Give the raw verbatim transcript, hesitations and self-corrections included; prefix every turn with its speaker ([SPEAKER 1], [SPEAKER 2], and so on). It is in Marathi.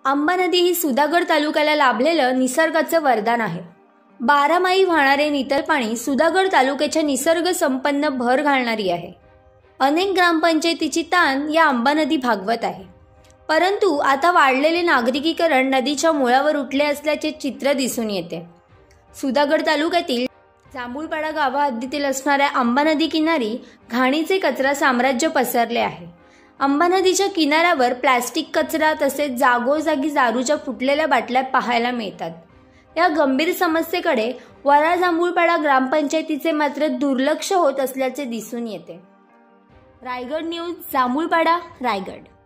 [SPEAKER 1] आंबा नदी ही सुधागड तालुक्याला लाभलेलं निसर्गाचं वरदान आहे। बारामाही वाहणारे नितळ पाणी सुधागड तालुक्याच्या निसर्ग संपन्न भर घालणारी आहे। अनेक ग्रामपंचायतीची ताण या आंबा नदी भागवत आहे, परंतु आता वाढलेले नागरिकीकरण नदीच्या मुळावर उठले असल्याचे चित्र दिसून येते। सुधागड तालुक्यातील जांभूळपाडा गावा हद्दीतील असणाऱ्या आंबा नदी किनारी घाणीचे कचरा साम्राज्य पसरले आहे। आंबा नदीच्या किनाऱ्यावर प्लास्टिक कचरा तसेच जागोजागी दारूच्या फुटलेल्या बाटल्या पाहायला मिळतात। या गंभीर समस्येकडे वराळ जांभूळपाडा ग्रामपंचायतीचे मात्र दुर्लक्ष होत असल्याचे दिसून येते। रायगड न्यूज, जांभूळपाडा, रायगड।